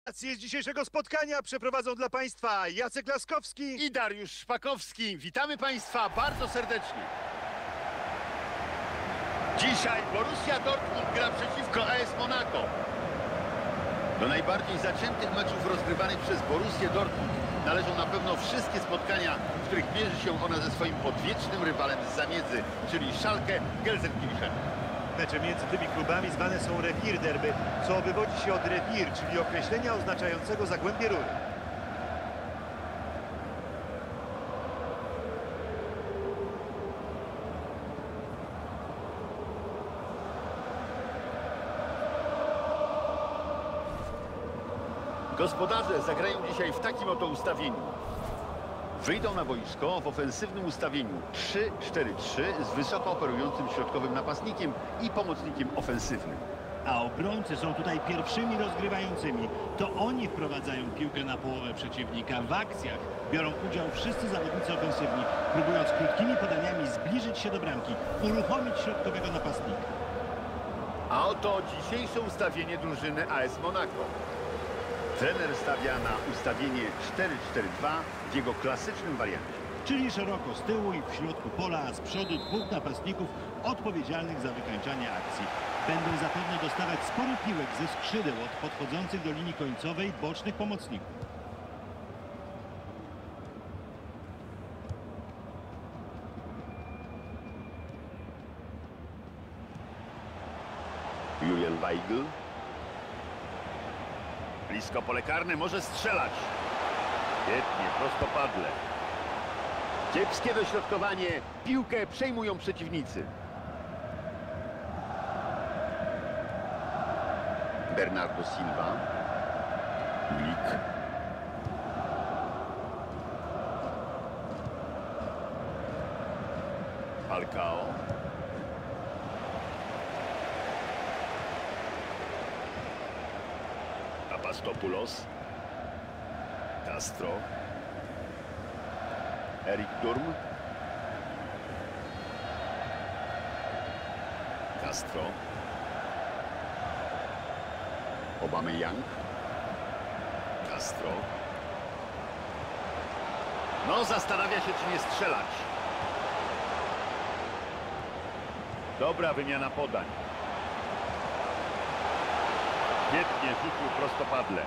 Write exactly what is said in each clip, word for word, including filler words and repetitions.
Relacje z dzisiejszego spotkania przeprowadzą dla Państwa Jacek Laskowski i Dariusz Szpakowski. Witamy Państwa bardzo serdecznie. Dzisiaj Borussia Dortmund gra przeciwko A S Monaco. Do najbardziej zaciętych meczów rozgrywanych przez Borussię Dortmund należą na pewno wszystkie spotkania, w których mierzy się ona ze swoim odwiecznym rywalem z zamiedzy, czyli Schalke Gelsenkirchen. Mecze między tymi klubami zwane są rewir derby, co wywodzi się od rewir, czyli określenia oznaczającego zagłębie rury. Gospodarze zagrają dzisiaj w takim oto ustawieniu. Wyjdą na boisko w ofensywnym ustawieniu trzy cztery trzy z wysoko operującym środkowym napastnikiem i pomocnikiem ofensywnym. A obrońcy są tutaj pierwszymi rozgrywającymi. To oni wprowadzają piłkę na połowę przeciwnika. W akcjach biorą udział wszyscy zawodnicy ofensywni, próbując krótkimi podaniami zbliżyć się do bramki, uruchomić środkowego napastnika. A oto dzisiejsze ustawienie drużyny A S Monaco. Trener stawia na ustawienie cztery cztery dwa w jego klasycznym wariancie. Czyli szeroko z tyłu i w środku pola, a z przodu dwóch napastników odpowiedzialnych za wykańczanie akcji. Będą zapewne dostawać sporo piłek ze skrzydeł od podchodzących do linii końcowej bocznych pomocników. Julian Weigl. Blisko pole karne, może strzelać. Świetnie, prostopadle. Kiepskie dośrodkowanie. Piłkę przejmują przeciwnicy. Bernardo Silva. Milik. Falcao. Papastopoulos. Castro. Erik Durm. Castro. Aubameyang. Castro. No, zastanawia się, czy nie strzelać. Dobra wymiana podań. Świetnie rzucił prostopadle.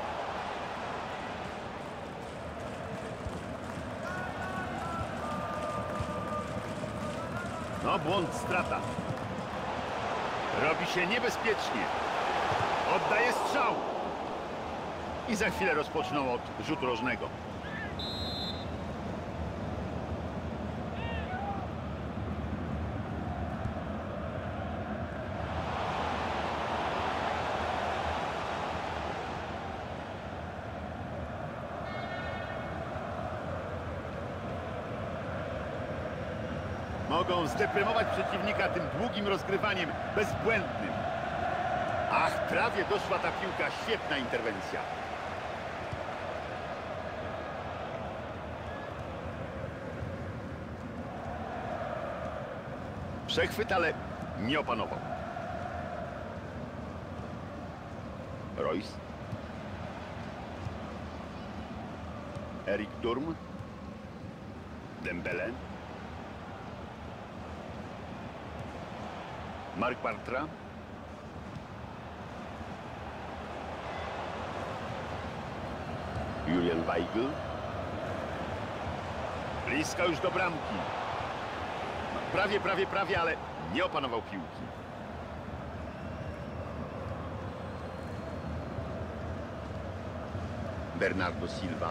No, błąd, strata. Robi się niebezpiecznie. Oddaje strzał. I za chwilę rozpoczną od rzutu rożnego. Mogą zdeprymować przeciwnika tym długim rozgrywaniem, bezbłędnym. Ach, prawie doszła ta piłka, świetna interwencja. Przechwyt, ale nie opanował. Reus. Erik Durm. Dembele. Marc Bartra. Julian Weigl. Blisko już do bramki. Prawie, prawie, prawie, ale nie opanował piłki. Bernardo Silva.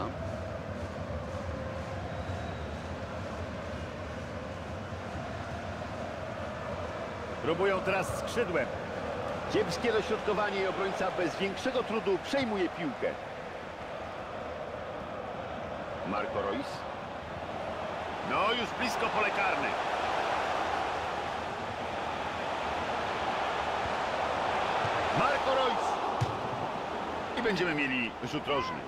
Próbują teraz skrzydłem. Kiepskie dośrodkowanie i obrońca bez większego trudu przejmuje piłkę. Marco Reus. No, już blisko pole karne. Marco Reus. I będziemy mieli rzut rożny.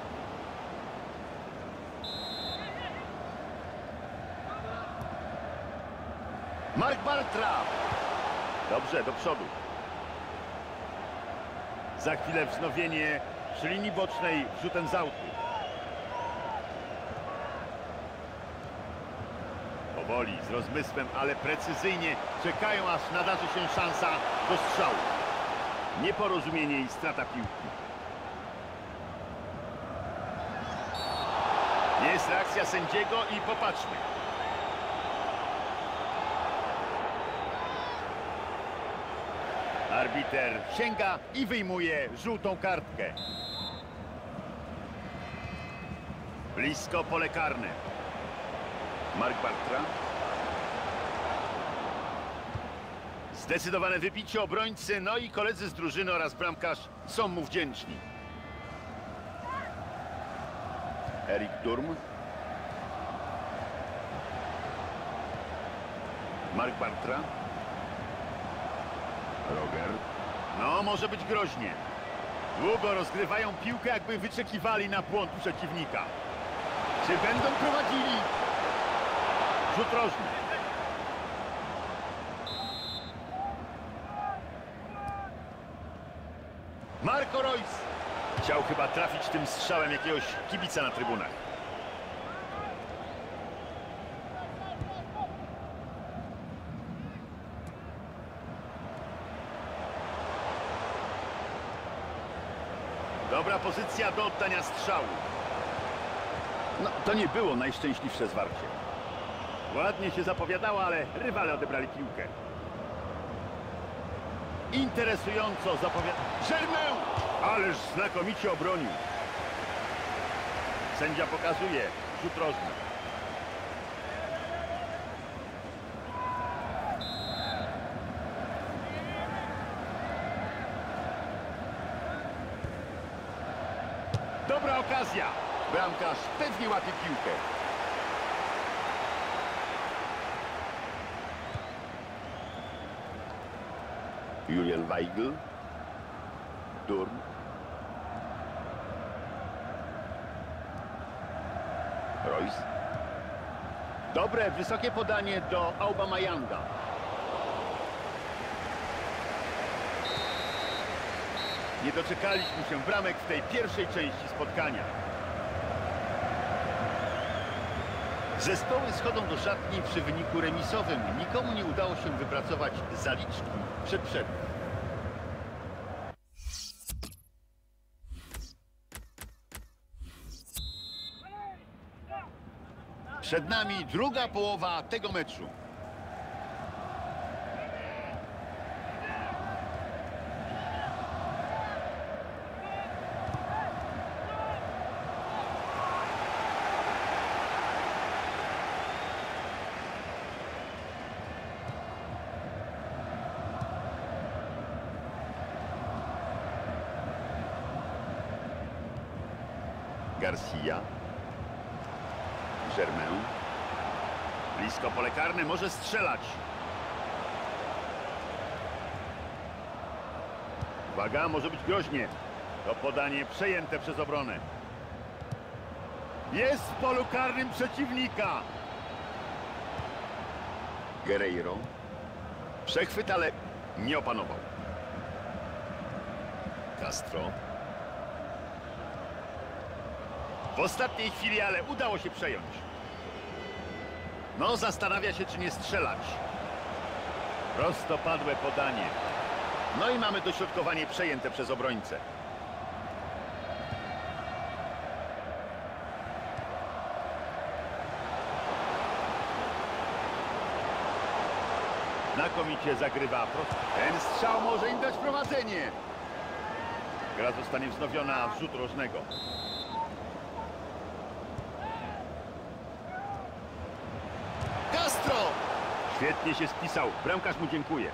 Marc Bartra. Dobrze, do przodu. Za chwilę wznowienie Przy linii bocznej rzutem z autu. Powoli, z rozmysłem, ale precyzyjnie czekają, aż nadarzy się szansa do strzału. Nieporozumienie i strata piłki. Jest reakcja sędziego i popatrzmy. Arbiter sięga i wyjmuje żółtą kartkę. Blisko pole karne. Mark Bartra. Zdecydowane wybicie obrońcy, no i koledzy z drużyny oraz bramkarz są mu wdzięczni. Erik Durm. Mark Bartra. Roger. No, może być groźnie. Długo rozgrywają piłkę, jakby wyczekiwali na błąd przeciwnika. Czy będą prowadzili? Rzut rożny. Marco Reus. Chciał chyba trafić tym strzałem jakiegoś kibica na trybunach. Dobra pozycja do oddania strzału. No, to nie było najszczęśliwsze zwarcie. Ładnie się zapowiadało, ale rywale odebrali piłkę. Interesująco zapowiada... Germain! Ależ znakomicie obronił. Sędzia pokazuje rzut rożny. Dobra okazja. Bramkarz pewnie łapie piłkę. Julian Weigl. Durm. Reus. Dobre, wysokie podanie do Aubameyanga. Nie doczekaliśmy się bramek w tej pierwszej części spotkania. Zespoły schodzą do szatni przy wyniku remisowym. Nikomu nie udało się wypracować zaliczki przed przerwą. Przed nami druga połowa tego meczu. Garcia. Germain. Blisko pole karne, może strzelać. Uwaga, może być groźnie. To podanie przejęte przez obronę. Jest w polu karnym przeciwnika. Guerreiro. Przechwyt, ale nie opanował. Castro. W ostatniej chwili, ale udało się przejąć. No, zastanawia się, czy nie strzelać. Prostopadłe podanie. No i mamy dośrodkowanie przejęte przez obrońcę. Znakomicie zagrywa. Ten strzał może im dać prowadzenie. Gra zostanie wznowiona w rzut rożnego. Castro! Świetnie się spisał. Bramkarz mu dziękuję.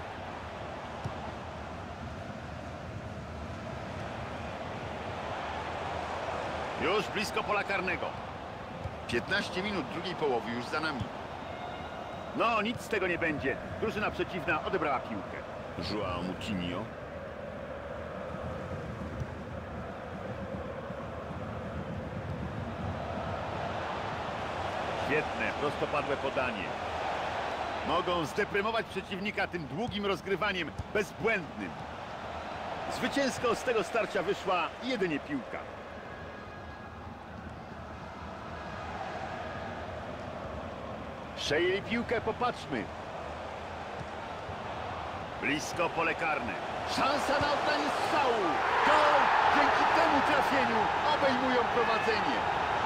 Już blisko pola karnego. piętnaście minut drugiej połowy już za nami. No, nic z tego nie będzie. Drużyna przeciwna odebrała piłkę. João Moutinho. Świetne, prostopadłe podanie. Mogą zdeprymować przeciwnika tym długim rozgrywaniem, bezbłędnym. Zwycięsko z tego starcia wyszła jedynie piłka. Przejęli piłkę, popatrzmy. Blisko pole karne. Szansa na oddanie strzału. Gol! Dzięki temu trafieniu obejmują prowadzenie.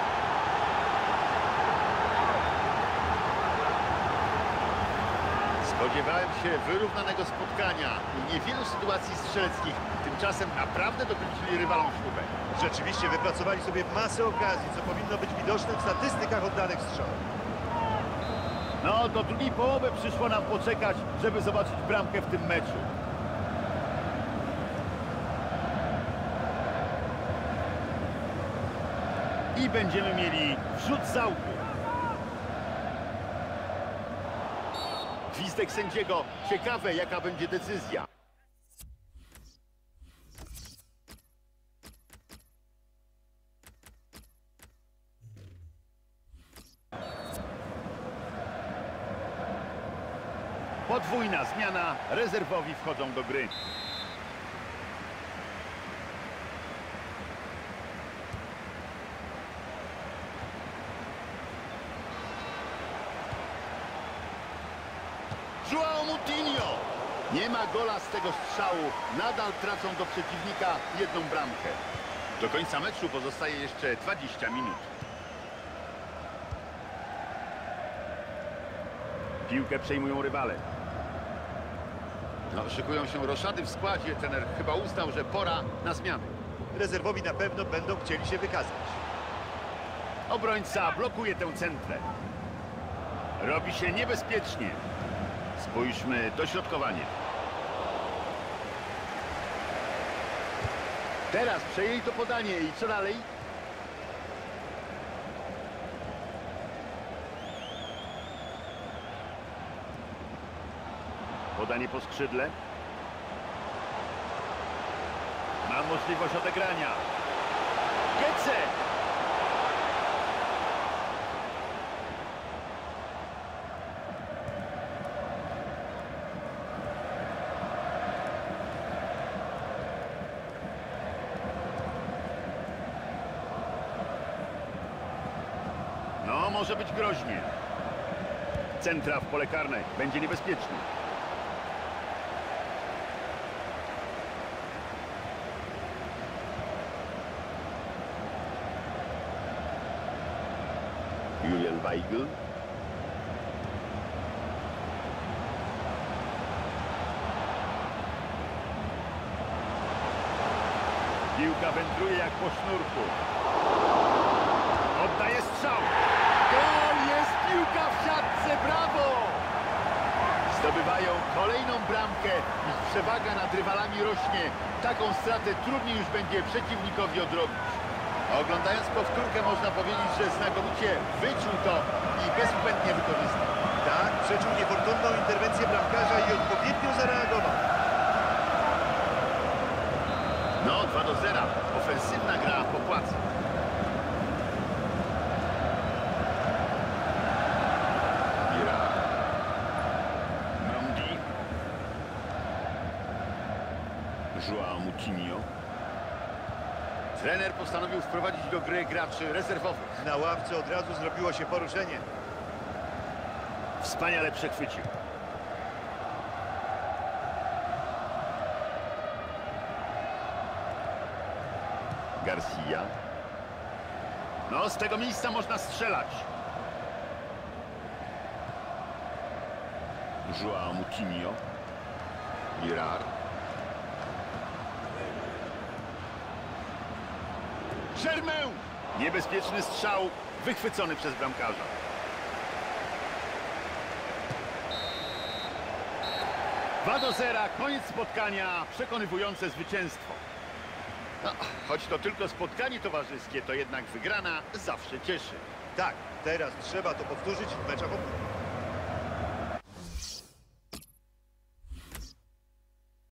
Spodziewałem się wyrównanego spotkania i niewielu sytuacji strzeleckich. Tymczasem naprawdę dokręcili rywalom śrubę. Rzeczywiście wypracowali sobie masę okazji, co powinno być widoczne w statystykach oddanych strzałów. No, do drugiej połowy przyszło nam poczekać, żeby zobaczyć bramkę w tym meczu. I będziemy mieli wrzut z autu. Gwizdek sędziego. Ciekawe, jaka będzie decyzja. Podwójna zmiana. Rezerwowi wchodzą do gry. João Moutinho. Nie ma gola z tego strzału. Nadal tracą do przeciwnika jedną bramkę. Do końca meczu pozostaje jeszcze dwadzieścia minut. Piłkę przejmują rywale. No, szykują się roszady w składzie. Trener chyba uznał, że pora na zmiany. Rezerwowi na pewno będą chcieli się wykazać. Obrońca blokuje tę centrę. Robi się niebezpiecznie. Spójrzmy, dośrodkowanie. Teraz przejęli to podanie i co dalej? Podanie po skrzydle. Ma możliwość odegrania. Gece! No, może być groźnie. Centra w pole karne. Będzie niebezpiecznie. Julian Weigl. Piłka wędruje jak po sznurku. Oddaje strzał. Gol! Jest piłka w siatce. Brawo! Zdobywają kolejną bramkę. Ich przewaga nad rywalami rośnie. Taką stratę trudniej już będzie przeciwnikowi odrobić. Oglądając powtórkę można powiedzieć, że znakomicie wyczuł to i bezbłędnie wykorzystał. Tak, przeczuł niefortunną interwencję bramkarza i odpowiednio zareagował. No, dwa do zera. Ofensywna gra popłaca. Ira. Mendy. João Moutinho. Trener postanowił wprowadzić do gry graczy rezerwowych. Na ławce od razu zrobiło się poruszenie. Wspaniale przechwycił. Garcia. No, z tego miejsca można strzelać. João Moutinho. Girard. Germain! Niebezpieczny strzał, wychwycony przez bramkarza. dwa do zera, koniec spotkania, przekonywujące zwycięstwo. No, choć to tylko spotkanie towarzyskie, to jednak wygrana zawsze cieszy. Tak, teraz trzeba to powtórzyć w meczach o punkt.